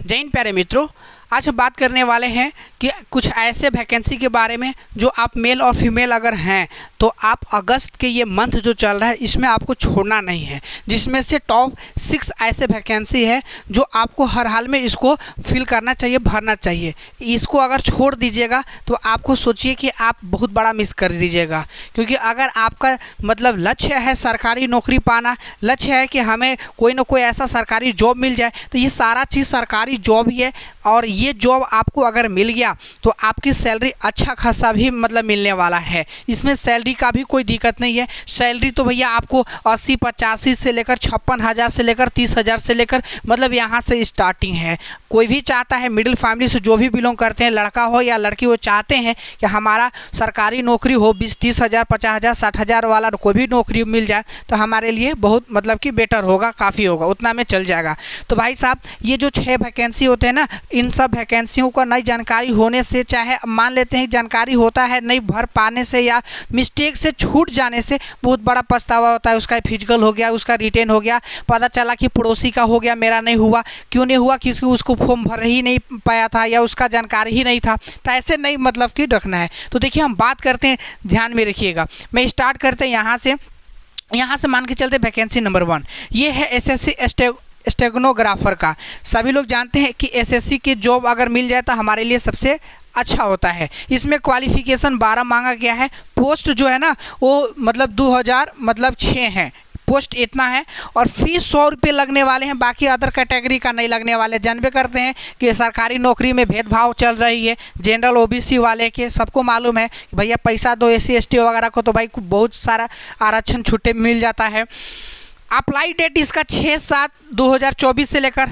जय हिंद प्यारे मित्रों, आज हम बात करने वाले हैं कि कुछ ऐसे वैकेंसी के बारे में जो आप मेल और फीमेल अगर हैं तो आप अगस्त के ये मंथ जो चल रहा है इसमें आपको छोड़ना नहीं है, जिसमें से टॉप 6 ऐसे वैकेंसी है जो आपको हर हाल में इसको फिल करना चाहिए, भरना चाहिए। इसको अगर छोड़ दीजिएगा तो आपको सोचिए कि आप बहुत बड़ा मिस कर दीजिएगा, क्योंकि अगर आपका मतलब लक्ष्य है सरकारी नौकरी पाना, लक्ष्य है कि हमें कोई ना कोई ऐसा सरकारी जॉब मिल जाए, तो ये सारा चीज़ सरकारी जॉब ही है। और ये जॉब आपको अगर मिल गया तो आपकी सैलरी अच्छा खासा भी मतलब मिलने वाला है। इसमें सैलरी का भी कोई दिक्कत नहीं है। सैलरी तो भैया आपको 80-85 से लेकर 56,000 से लेकर 30,000 से लेकर मतलब यहाँ से स्टार्टिंग है। कोई भी चाहता है, मिडिल फैमिली से जो भी बिलोंग करते हैं, लड़का हो या लड़की, वो चाहते हैं कि हमारा सरकारी नौकरी हो, 20-30 हज़ार, 50,000, 60,000 वाला कोई भी नौकरी मिल जाए तो हमारे लिए बहुत मतलब कि बेटर होगा, काफ़ी होगा, उतना में चल जाएगा। तो भाई साहब, ये जो 6 वैकेंसी होते हैं ना, इन सब वैकेंसियों का नई जानकारी होने से, चाहे मान लेते हैं जानकारी होता है, नहीं भर पाने से या मिस्टेक से छूट जाने से बहुत बड़ा पछतावा होता है। उसका फिजिकल हो गया, उसका रिटेन हो गया, पता चला कि पड़ोसी का हो गया, मेरा नहीं हुआ। क्यों नहीं हुआ? क्योंकि उसको फॉर्म भर ही नहीं पाया था या उसका जानकारी ही नहीं था। तो ऐसे नहीं मतलब कि रखना है। तो देखिए, हम बात करते हैं, ध्यान में रखिएगा। मैं स्टार्ट करते हैं यहाँ से मान के चलते वैकेंसी नंबर 1। ये है एसएससी स्टेगनोग्राफर का। सभी लोग जानते हैं कि एसएससी की जॉब अगर मिल जाए तो हमारे लिए सबसे अच्छा होता है। इसमें क्वालिफिकेशन 12 मांगा गया है। पोस्ट जो है ना वो मतलब 2006 है, पोस्ट इतना है। और फीस 100 रुपये लगने वाले हैं, बाकी अदर कैटेगरी का नहीं लगने वाले। जानबे करते हैं कि सरकारी नौकरी में भेदभाव चल रही है, जनरल ओबीसी वाले के सबको मालूम है भैया पैसा दो एससी एसटी वगैरह को तो भाई बहुत सारा आरक्षण छुट्टे मिल जाता है। अप्लाई डेट इसका 6/7/2024 से लेकर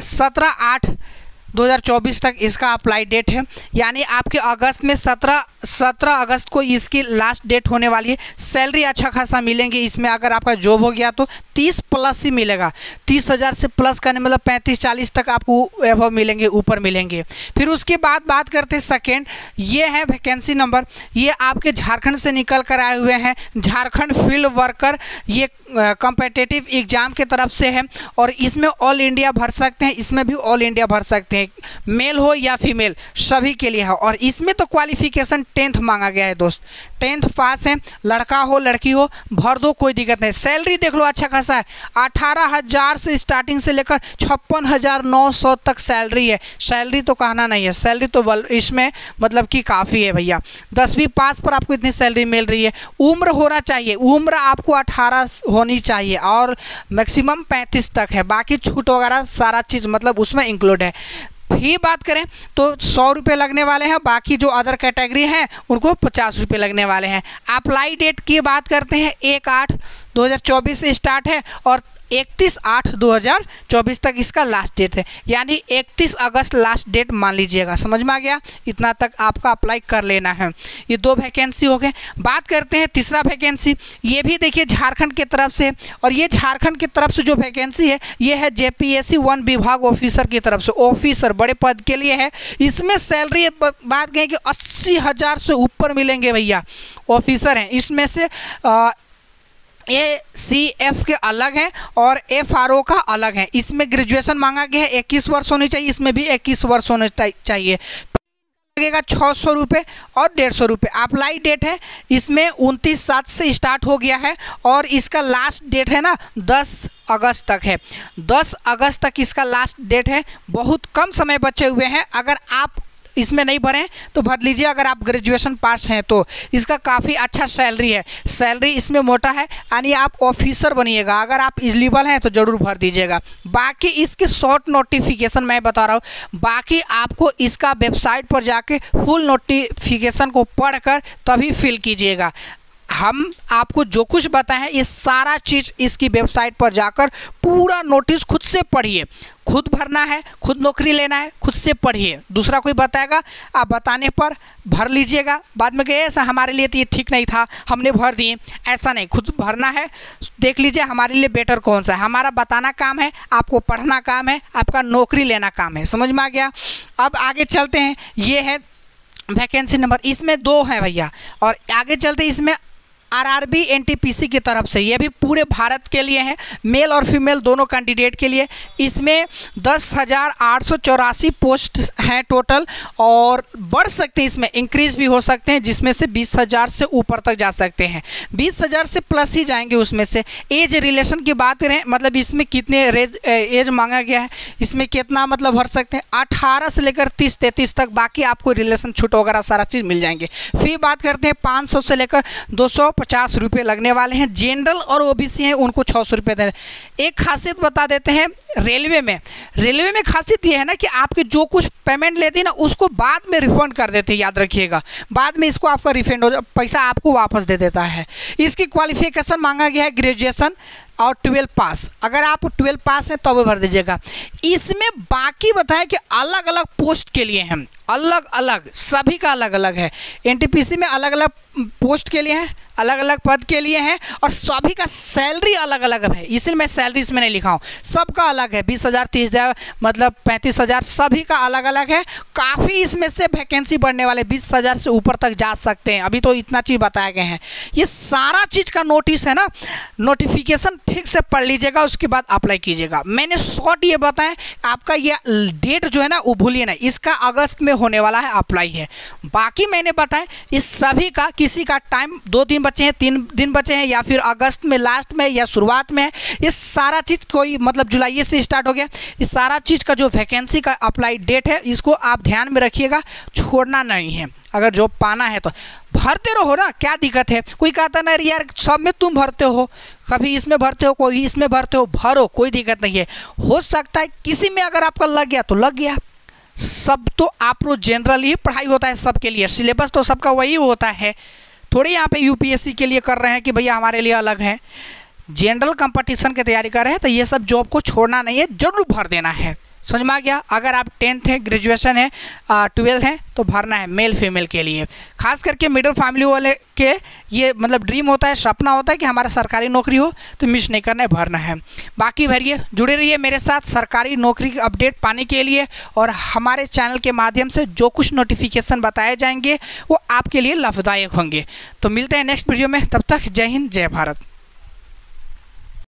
17/8/2024 तक इसका अप्लाई डेट है। यानी आपके अगस्त में 17 अगस्त को इसकी लास्ट डेट होने वाली है। सैलरी अच्छा खासा मिलेंगे इसमें। अगर आपका जॉब हो गया तो 30 प्लस ही मिलेगा। 30,000 से प्लस करने मतलब 35-40 तक आपको एबव मिलेंगे, ऊपर मिलेंगे। फिर उसके बाद बात करते हैं सेकेंड, ये है वैकेंसी नंबर। ये आपके झारखंड से निकल कर आए हुए हैं, झारखंड फील्ड वर्कर। ये कॉम्पिटिटिव एग्जाम के तरफ से है और इसमें ऑल इंडिया भर सकते हैं, इसमें भी ऑल इंडिया भर सकते हैं, मेल हो या फीमेल, सभी के लिए है। और इसमें तो क्वालिफिकेशन 10th मांगा गया है दोस्त, 10th पास है, लड़का हो लड़की हो, भर दो, कोई दिक्कत नहीं। सैलरी देख लो अच्छा खासा है, 18,000 से स्टार्टिंग से लेकर 56,900 तक सैलरी है। सैलरी तो कहना नहीं है, सैलरी तो इसमें मतलब कि काफ़ी है भैया। 10वीं पास पर आपको इतनी सैलरी मिल रही है। उम्र होना चाहिए, उम्र आपको 18 होनी चाहिए और मैक्सिमम 35 तक है। बाकी छूट वगैरह सारा चीज़ मतलब उसमें इंक्लूड है। फी बात करें तो 100 रुपये लगने वाले हैं, बाकी जो अदर कैटेगरी हैं उनको 50 रुपये लगने वाले हैं। अप्लाई डेट की बात करते हैं, 1/8/2024 से स्टार्ट है और 31/8/2024 तक इसका लास्ट डेट है। यानी 31 अगस्त लास्ट डेट मान लीजिएगा। समझ में आ गया? इतना तक आपका अप्लाई कर लेना है। ये 2 वैकेंसी हो गए। बात करते हैं तीसरा वैकेंसी। ये भी देखिए झारखंड की तरफ से, और ये झारखंड की तरफ से जो वैकेंसी है ये है जेपीएससी 1 विभाग ऑफिसर की तरफ से। ऑफिसर बड़े पद के लिए है। इसमें सैलरी बात कहें कि 80,000 से ऊपर मिलेंगे भैया। ऑफिसर हैं, इसमें से ACF के अलग है और FRO का अलग है। इसमें ग्रेजुएशन मांगा गया है, 21 वर्ष होनी चाहिए, इसमें भी 21 वर्ष होने चाहिए। लगेगा 600 रुपये और 150 रुपये। अप्लाई डेट है इसमें 29/7 से स्टार्ट हो गया है और इसका लास्ट डेट है ना 10 अगस्त तक है। 10 अगस्त तक इसका लास्ट डेट है। बहुत कम समय बचे हुए हैं। अगर आप इसमें नहीं भरें तो भर लीजिए, अगर आप ग्रेजुएशन पास हैं तो। इसका काफ़ी अच्छा सैलरी है, सैलरी इसमें मोटा है, यानी आप ऑफिसर बनिएगा। अगर आप एलिजिबल हैं तो ज़रूर भर दीजिएगा। बाकी इसके शॉर्ट नोटिफिकेशन मैं बता रहा हूँ, बाकी आपको इसका वेबसाइट पर जाके फुल नोटिफिकेशन को पढ़कर तभी फिल कीजिएगा। हम आपको जो कुछ बताएं हैं ये सारा चीज़ इसकी वेबसाइट पर जाकर पूरा नोटिस खुद से पढ़िए। खुद भरना है, खुद नौकरी लेना है, खुद से पढ़िए। दूसरा कोई बताएगा, आप बताने पर भर लीजिएगा। बाद में कहे ऐसा हमारे लिए तो ये ठीक नहीं था, हमने भर दिए, ऐसा नहीं। खुद भरना है, देख लीजिए हमारे लिए बेटर कौन सा है। हमारा बताना काम है, आपको पढ़ना काम है, आपका नौकरी लेना काम है। समझ में आ गया? अब आगे चलते हैं। ये है वैकेंसी नंबर, इसमें 2 हैं भैया। और आगे चलते इसमें आरआरबी एनटीपीसी की तरफ से। ये भी पूरे भारत के लिए है, मेल और फीमेल दोनों कैंडिडेट के लिए। इसमें 10,884 पोस्ट हैं टोटल, और बढ़ सकते हैं, इसमें इंक्रीज भी हो सकते हैं, जिसमें से 20,000 से ऊपर तक जा सकते हैं। 20,000 से प्लस ही जाएंगे उसमें से। एज रिलेशन की बात करें, मतलब इसमें कितने एज मांगा गया है, इसमें कितना मतलब भर सकते हैं, 18 से लेकर 30-33 तक। बाकी आपको रिलेशन छूट वगैरह सारा चीज़ मिल जाएंगे। फी बात करते हैं 500 से लेकर 250 रुपये लगने वाले हैं। जनरल और ओबीसी हैं उनको 600 रुपये देने। एक खासियत बता देते हैं रेलवे में खासियत ये है ना कि आपके जो कुछ पेमेंट लेती है ना, उसको बाद में रिफंड कर देते हैं, याद रखिएगा। बाद में इसको आपका रिफंड हो, पैसा आपको वापस दे देता है। इसकी क्वालिफिकेशन मांगा गया है ग्रेजुएशन और 12 पास। अगर आप 12 पास है तो अब भर दीजिएगा। इसमें बाकी बताया कि अलग अलग पोस्ट के लिए हैं, अलग अलग, सभी का अलग अलग है। एनटीपीसी में अलग अलग पोस्ट के लिए है, अलग अलग पद के लिए हैं, और सभी का सैलरी अलग अलग है। इसलिए मैं सैलरी इसमें नहीं लिखा हूँ, सबका अलग है। 20,000, 30,000, मतलब 35,000, सभी का अलग अलग है। काफ़ी इसमें से वैकेंसी बढ़ने वाले, 20,000 से ऊपर तक जा सकते हैं। अभी तो इतना चीज़ बताए गए हैं। ये सारा चीज़ का नोटिस है ना, नोटिफिकेशन ठीक से पढ़ लीजिएगा, उसके बाद अप्लाई कीजिएगा। मैंने शॉर्ट ये बताया, आपका ये डेट जो है ना वो भूलिए ना, इसका अगस्त में होने वाला है, अप्लाई है। बाकी मैंने बताया इस सभी का, किसी का टाइम 2 दिन बचे हैं, 3 दिन बचे हैं, या फिर अगस्त में लास्ट में या शुरुआत में है। ये सारा चीज़ कोई मतलब जुलाई से स्टार्ट हो गया। इस सारा चीज़ का जो वैकेंसी का अप्लाई डेट है, इसको आप ध्यान में रखिएगा, छोड़ना नहीं है। अगर जॉब पाना है तो भरते रहो ना, क्या दिक्कत है। कोई कहता ना यार सब में तुम भरते हो, कभी इसमें भरते हो, कोई इसमें भरते हो, भरो, कोई दिक्कत नहीं है। हो सकता है किसी में अगर आपका लग गया तो लग गया। सब तो आप लोग जनरल ही पढ़ाई होता है सबके लिए, सिलेबस तो सबका वही होता है। थोड़ी यहाँ पे यूपीएससी के लिए कर रहे हैं कि भैया हमारे लिए अलग है। जनरल कंपटीशन की तैयारी कर रहे हैं तो ये सब जॉब को छोड़ना नहीं है, जरूर भर देना है। समझ में आ गया। अगर आप 10th है, ग्रेजुएशन है, 12th है तो भरना है, मेल फीमेल के लिए। खास करके मिडिल फैमिली वाले के ये मतलब ड्रीम होता है, सपना होता है कि हमारा सरकारी नौकरी हो, तो मिस नहीं करना है, भरना है। बाकी भरिए, जुड़े रहिए मेरे साथ सरकारी नौकरी की अपडेट पाने के लिए, और हमारे चैनल के माध्यम से जो कुछ नोटिफिकेशन बताए जाएंगे वो आपके लिए लाभदायक होंगे। तो मिलते हैं नेक्स्ट वीडियो में, तब तक जय हिंद, जय भारत।